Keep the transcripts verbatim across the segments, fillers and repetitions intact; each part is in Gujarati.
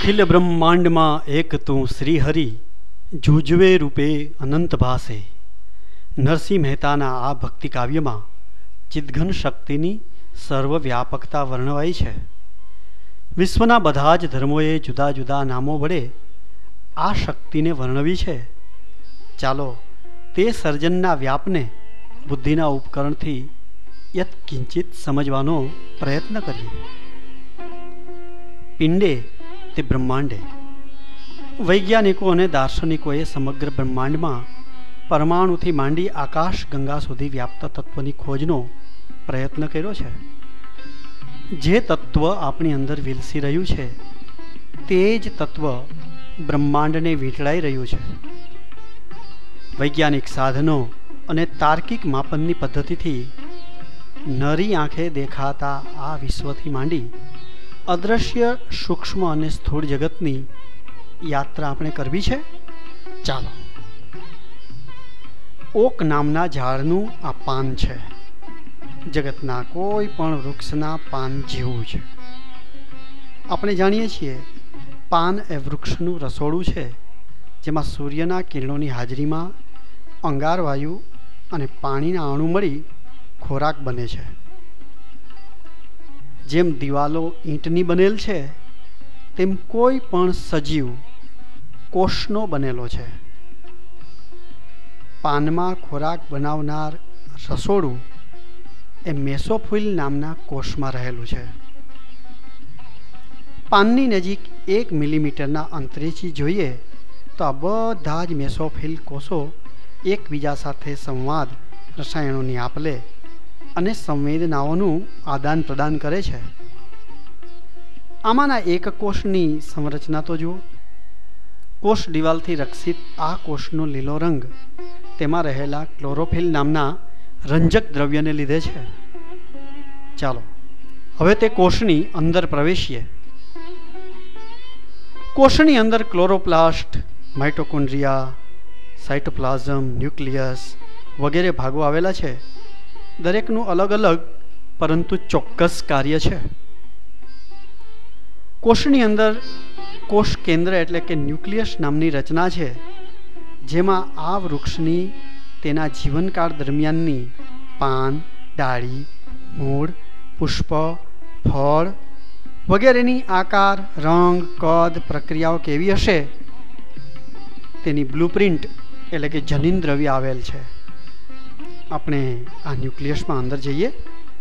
અખિલ બ્રહ્માંડમાં એક તું શ્રી હરિ જુજવે રૂપે અનંત ભાસે. નરસિંહ મહેતાના આ ભક્તિ કાવ્યમાં ચિદઘન શક્તિની સર્વવ્યાપકતા વર્ણવાઈ છે. વિશ્વના બધા જ ધર્મોએ જુદા જુદા નામો વડે આ શક્તિને વર્ણવી છે. ચાલો તે સર્જનના વ્યાપને બુદ્ધિના ઉપકરણથી યત કિંચિત સમજવાનો પ્રયત્ન કરીએ. પિંડે તે બ્રહ્માંડે. વૈજ્ઞાનિકો અને દાર્શનિકોએ સમગ્ર બ્રહ્માંડમાં પરમાણુથી માંડી આકાશ ગંગા સુધી વ્યાપ્ત તત્વની ખોજનો પ્રયત્ન કર્યો છે. જે તત્વ આપણી અંદર વિલસી રહ્યું છે તે જ તત્વ બ્રહ્માંડને વીંટળાઈ રહ્યું છે. વૈજ્ઞાનિક સાધનો અને તાર્કિક માપનની પદ્ધતિથી નરી આંખે દેખાતા આ વિશ્વથી માંડી અદ્રશ્ય સૂક્ષ્મ અને સ્થૂળ જગતની યાત્રા આપણે કરવી છે. ચાલો. ઓક નામના ઝાડનું આ પાન છે. જગતના કોઈ પણ વૃક્ષના પાન જેવું છે. આપણે જાણીએ છીએ પાન એ વૃક્ષનું રસોડું છે, જેમાં સૂર્યના કિરણોની હાજરીમાં અંગારવાયુ અને પાણીના અણુ મળી ખોરાક બને છે. જેમ દિવાલો ઈંટની બનેલ છે, તેમ કોઈ પણ સજીવ કોષનો બનેલો છે. પાનમાં ખોરાક બનાવનાર રસોડું એ મેસોફિલ નામના કોષમાં રહેલું છે. પાનની નજીક એક મિલીમીટરના અંતરેથી જોઈએ તો આ બધા જ મેસોફિલ કોષો એકબીજા સાથે સંવાદ, રસાયણોની આપલે અને સંવેદનાઓનું આદાન પ્રદાન કરે છે. આમાંના એક કોષની સંરચના તો જુઓ. કોષ દિવાલથી રક્ષિત આ કોષનો લીલો રંગ તેમાં રહેલા ક્લોરોફિલ નામના રંજક દ્રવ્યને લીધે છે. ચાલો હવે તે કોષની અંદર પ્રવેશીએ. કોષની અંદર ક્લોરોપ્લાસ્ટ, માઇટોકોન્ડ્રિયા, સાઇટોપ્લાઝમ, ન્યુક્લિયસ વગેરે ભાગો આવેલા છે. દરેકનું અલગ અલગ પરંતુ ચોક્કસ કાર્ય છે. કોષની અંદર કોષ કેન્દ્ર એટલે કે ન્યુક્લિયસ નામની રચના છે, જેમાં આ વૃક્ષની તેના જીવનકાળ દરમિયાનની પાન, ડાળી, મૂળ, પુષ્પ, ફળ વગેરેની આકાર, રંગ, કદ, પ્રક્રિયાઓ કેવી હશે તેની બ્લુપ્રિન્ટ એટલે કે જનીન દ્રવ્ય આવેલ છે. આપણે આ ન્યુક્લિયસમાં અંદર જઈએ.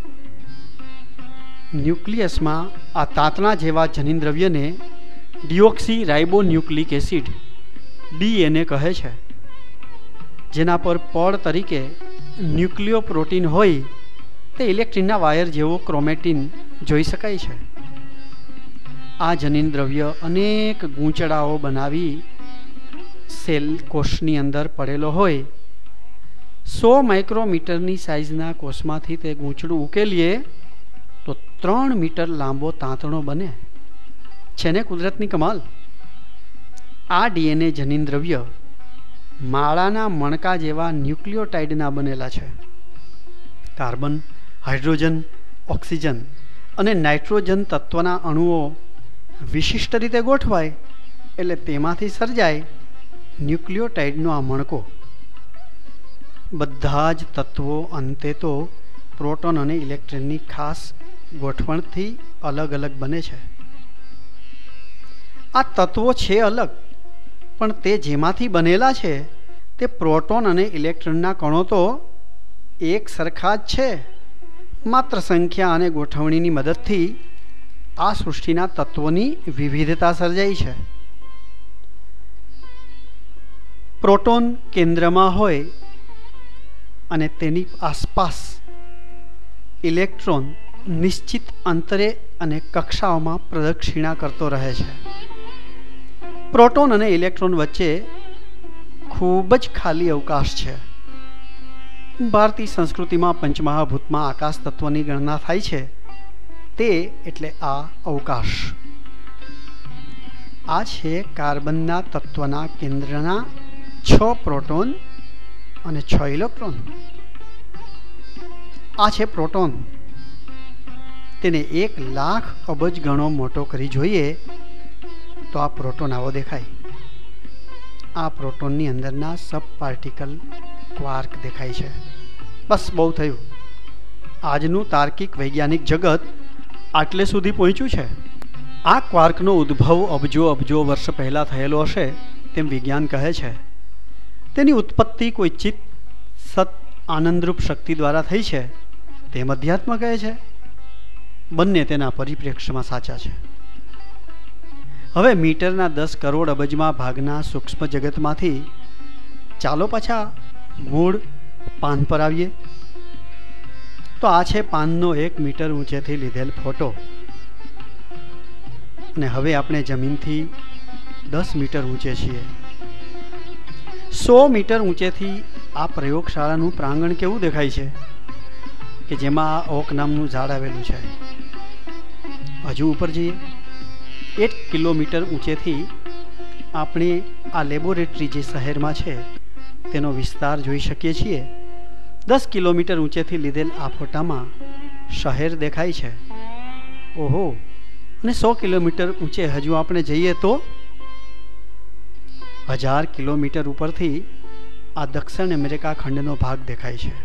ન્યુક્લિયસમાં આ તાંતણા જેવા જનીન દ્રવ્યને ડિઓક્સી રાઇબોન્યુક્લિક એસિડ ડીએનએ કહે છે, જેના પર પડ તરીકે ન્યુક્લિયો પ્રોટીન હોય તે ઇલેક્ટ્રિનના વાયર જેવો ક્રોમેટિન જોઈ શકાય છે. આ જનીન દ્રવ્ય અનેક ગૂંચળાઓ બનાવી સેલ કોષની અંદર પડેલો હોય. સો માઇક્રોમીટરની સાઇઝના કોષમાંથી તે ગૂંચળું ઉકેલીએ તો ત્રણ મીટર લાંબો તાંતણો બને છે ને કુદરતની કમાલ. આ ડીએનએ જનીન દ્રવ્ય માળાના મણકા જેવા ન્યુક્લિયોટાઇડના બનેલા છે. કાર્બન, હાઇડ્રોજન, ઓક્સિજન અને નાઇટ્રોજન તત્વના અણુઓ વિશિષ્ટ રીતે ગોઠવાય એટલે તેમાંથી સર્જાય ન્યુક્લિયોટાઇડનો આ મણકો. બધા જ તત્વો અંતે તો પ્રોટોન અને ઇલેક્ટ્રોનની ખાસ ગોઠવણથી અલગ અલગ બને છે. આ તત્વો છે અલગ, પણ તે જેમાંથી બનેલા છે તે પ્રોટોન અને ઇલેક્ટ્રોનના કણો તો એક સરખા જ છે. માત્ર સંખ્યા અને ગોઠવણીની મદદથી આ સૃષ્ટિના તત્વોની વિવિધતા સર્જાઈ છે. પ્રોટોન કેન્દ્રમાં હોય અને તેની આસપાસ ઇલેક્ટ્રોન નિશ્ચિત અંતરે અને કક્ષાઓમાં પ્રદક્ષિણા કરતો રહે છે. પ્રોટોન અને ઇલેક્ટ્રોન વચ્ચે ખૂબ જ ખાલી અવકાશ છે. ભારતીય સંસ્કૃતિમાં પંચમહાભૂતમાં આકાશ તત્વની ગણના થાય છે. તે એટલે આ અવકાશ. આ છે કાર્બનના તત્વના કેન્દ્રના છ પ્રોટોન અને છ ઇલેક્ટ્રોન. આ છે પ્રોટોન. તેને એક લાખ અબજ ગણો મોટો કરી જોઈએ તો આ પ્રોટોન આવો દેખાય. આ પ્રોટોનની અંદરના સબ પાર્ટિકલ ક્વાર્ક દેખાય છે. બસ બહુ થયું. આજનું તાર્કિક વૈજ્ઞાનિક જગત આટલે સુધી પહોંચ્યું છે. આ ક્વાર્કનો ઉદ્ભવ અબજો અબજો વર્ષ પહેલાં થયેલો હશે તેમ વિજ્ઞાન કહે છે. તેની ઉત્પત્તિ કોઈ ચિત્ત સત આનંદરૂપ શક્તિ દ્વારા થઈ છે તેમ અધ્યાત્મ કહે છે. બંને તેના પરિપ્રેક્ષ્યમાં સાચા છે. હવે મીટરના દસ કરોડ અબજમાં ભાગના સૂક્ષ્મ જગતમાંથી ચાલો પાછા મૂળ પાન પર આવીએ. તો આ છે પાનનો એક મીટર ઊંચેથી લીધેલ ફોટો. અને હવે આપણે જમીનથી દસ મીટર ઊંચે છીએ. સો મીટર ઊંચેથી આ પ્રયોગશાળાનું પ્રાંગણ કેવું દેખાય છે કે જેમાં ઓક નામનું ઝાડ આવેલું છે. હજુ ઉપર જઈએ. એક કિલોમીટર ઊંચેથી આપણે આ લેબોરેટરી જે શહેરમાં છે તેનો વિસ્તાર જોઈ શકીએ છીએ. દસ કિલોમીટર ઊંચેથી લીધેલ આ ફોટામાં શહેર દેખાય છે. ઓહો! અને સો કિલોમીટર ઊંચે હજુ આપણે જઈએ તો હજાર કિલોમીટર ઉપરથી આ દક્ષિણ અમેરિકા ખંડનો ભાગ દેખાય છે.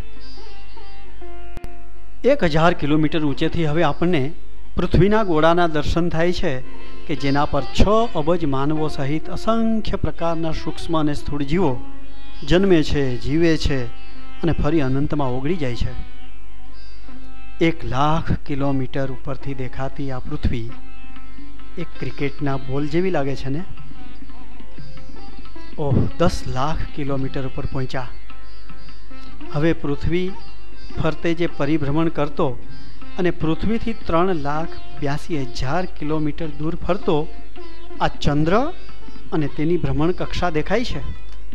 એક હજાર કિલોમીટર ઊંચેથી હવે આપણને પૃથ્વીના ગોળાના દર્શન થાય છે કે જેના પર છ અબજ માનવો સહિત અસંખ્ય પ્રકારના સૂક્ષ્મ અને સ્થૂળ જીવો જન્મે છે, જીવે છે અને ફરી અનંતમાં ઓગળી જાય છે. એક લાખ કિલોમીટર ઉપરથી દેખાતી આ પૃથ્વી એક ક્રિકેટના બોલ જેવી લાગે છે ને? ઓહ, દસ લાખ કિલોમીટર ઉપર પહોંચ્યા. હવે પૃથ્વી ફરતે જે પરિભ્રમણ કરતો અને પૃથ્વીથી ત્રણ લાખ બ્યાસી હજાર કિલોમીટર દૂર ફરતો આ ચંદ્ર અને તેની ભ્રમણ કક્ષા દેખાય છે.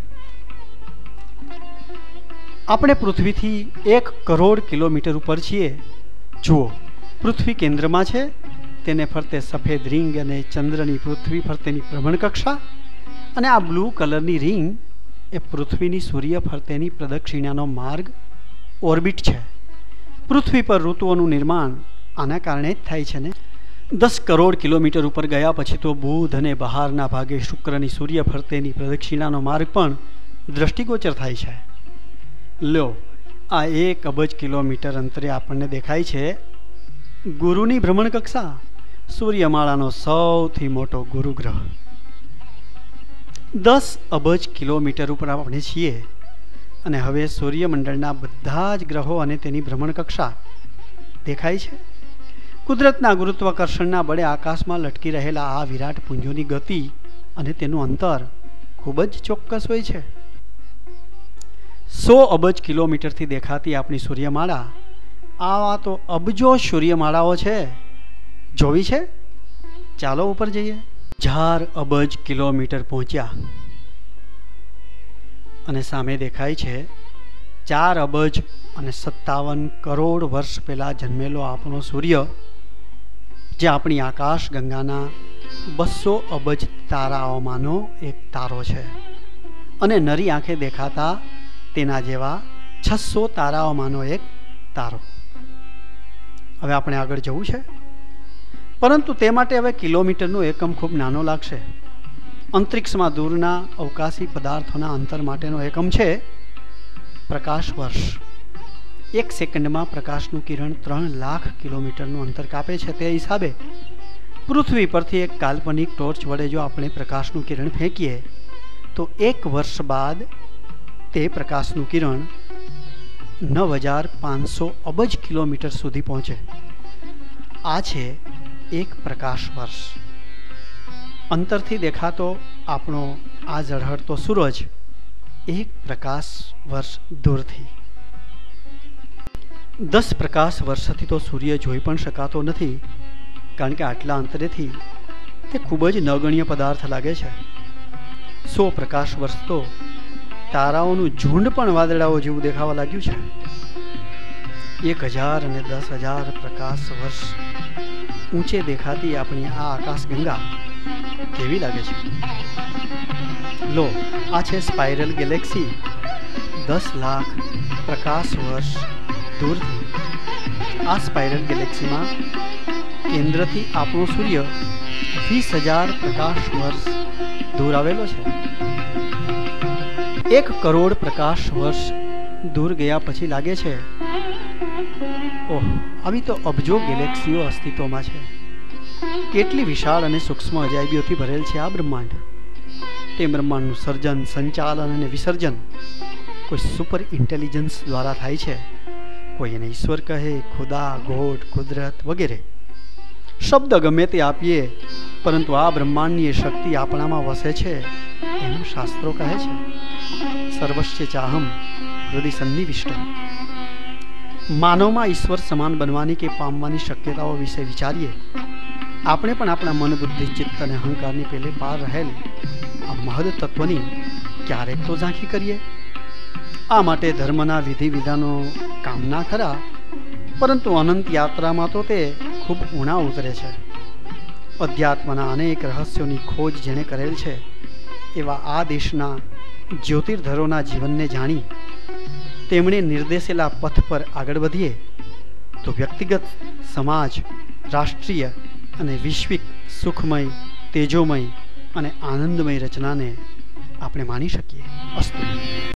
આપણે પૃથ્વીથી એક કરોડ કિલોમીટર ઉપર છીએ. જુઓ, પૃથ્વી કેન્દ્રમાં છે, તેને ફરતે સફેદ રિંગ અને ચંદ્રની પૃથ્વી ફરતેની ભ્રમણ કક્ષા, અને આ બ્લુ કલરની રિંગ એ પૃથ્વીની સૂર્ય ફરતેની પ્રદક્ષિણાનો માર્ગ ઓર્બિટ છે. પૃથ્વી પર ઋતુઓનું નિર્માણ આના કારણે જ થાય છે ને. દસ કરોડ કિલોમીટર ઉપર ગયા પછી તો બુધ અને બહારના ભાગે શુક્રની સૂર્ય ફરતેની પ્રદક્ષિણાનો માર્ગ પણ દ્રષ્ટિગોચર થાય છે. લો, આ એક અબજ કિલોમીટર અંતરે આપણને દેખાય છે ગુરુની ભ્રમણ કક્ષા, સૂર્યમાળાનો સૌથી મોટો ગુરુ ગ્રહ. દસ અબજ કિલોમીટર ઉપર આપણે છીએ અને હવે સૂર્યમંડળના બધા જ ગ્રહો અને તેની ભ્રમણ કક્ષા દેખાય છે. કુદરતના ગુરુત્વાકર્ષણના બળે આકાશમાં લટકી રહેલા આ વિરાટ પુંજોની ગતિ અને તેનું અંતર ખૂબ જ ચોક્કસ હોય છે. સો અબજ કિલોમીટરથી દેખાતી આપણી સૂર્યમાળા, આવા તો અબજો સૂર્યમાળાઓ છે. જોવી છે? ચાલો ઉપર જઈએ. હજાર અબજ કિલોમીટર પહોંચ્યા અને સામે દેખાય છે ચાર અબજ અને સત્તાવન કરોડ વર્ષ પહેલાં જન્મેલો આપણો સૂર્ય, જે આપણી આકાશ ગંગાના બસો અબજ તારાઓમાંનો એક તારો છે અને નરી આંખે દેખાતા તેના જેવા છસો તારાઓમાંનો એક તારો. હવે આપણે આગળ જવું છે, પરંતુ તે માટે હવે કિલોમીટરનો એકમ ખૂબ નાનો લાગશે. અંતરિક્ષમાં દૂરના અવકાશી પદાર્થોના અંતર માટેનો એકમ છે પ્રકાશ વર્ષ. એક સેકન્ડમાં પ્રકાશનું કિરણ ત્રણ લાખ કિલોમીટરનું અંતર કાપે છે. તે હિસાબે પૃથ્વી પરથી એક કાલ્પનિક ટોર્ચ વડે જો આપણે પ્રકાશનું કિરણ ફેંકીએ તો એક વર્ષ બાદ તે પ્રકાશનું કિરણ નવ હજાર પાંચસો અબજ કિલોમીટર સુધી પહોંચે. આ છે એક પ્રકાશ વર્ષ. અંતરથી દેખાતો આપણો આ ઝળહળતો સૂરજ એક પ્રકાશ વર્ષ દૂરથી. દસ પ્રકાશ વર્ષથી તો સૂર્ય જોઈ પણ શકાતો નથી, કારણ કે આટલા અંતરેથી તે ખૂબ જ નગણ્ય પદાર્થ લાગે છે. સો પ્રકાશ વર્ષ તો તારાઓનું ઝુંડ પણ વાદળાઓ જેવું દેખાવા લાગ્યું છે. એક હજાર અને દસ હજાર પ્રકાશ વર્ષ ઊંચે દેખાતી આપણી આ આકાશ ગંગા કેવી લાગે છે? લો, આ છે સ્પાઇરલ ગેલેક્સી. દસ લાખ પ્રકાશ વર્ષ દૂરથી આ સ્પાઇરલ ગેલેક્સીમાં કેન્દ્રથી આપણો સૂર્ય વીસ હજાર પ્રકાશ વર્ષ દૂર આવેલો છે. એક કરોડ પ્રકાશ વર્ષ દૂર ગયા પછી લાગે છે, ઓહ, આવી તો અબજો ગેલેક્સીઓ અસ્તિત્વમાં છે. કેટલી વિશાળ અને સૂક્ષ્મ અજાયબીઓથી ભરેલ છે આ બ્રહ્માંડ. તે બ્રહ્માંડનું સર્જન, સંચાલન અને વિસર્જન કોઈ સુપર ઇન્ટેલિજન્સ દ્વારા થાય છે. કોઈ એને ઈશ્વર કહે, ખુદા, ગોડ, કુદરત વગેરે. શબ્દ ગમે તે આપીએ, પરંતુ આ બ્રહ્માંડની એ શક્તિ આપણામાં વસે છે એમ શાસ્ત્રો કહે છે. સર્વસ્ય ચાહમ હૃદય સન્નિવિષ્ટ. માનવમાં ઈશ્વર સમાન બનવાની કે પામવાની શક્યતાઓ વિશે વિચારીએ. આપણે પણ આપણા મન, બુદ્ધિ, ચિત્ત અને અહંકારની પેલે પાર રહેલ આ મહદ તત્વની ક્યારેક તો ઝાંખી કરીએ. આ માટે ધર્મના વિધિ વિધાનો કામના ખરા, પરંતુ અનંત યાત્રામાં તો તે ખૂબ ઊણા ઉતરે છે. અધ્યાત્મના અનેક રહસ્યોની ખોજ જેણે કરેલ છે એવા આ દેશના જ્યોતિર્ધરોના જીવનને જાણી તેમણે નિર્દેશેલા પથ પર આગળ વધીએ તો વ્યક્તિગત, સમાજ, રાષ્ટ્રીય અને વૈશ્વિક સુખમય, તેજોમય અને આનંદમય રચનાને આપણે માણી શકીએ. અસ્તુ.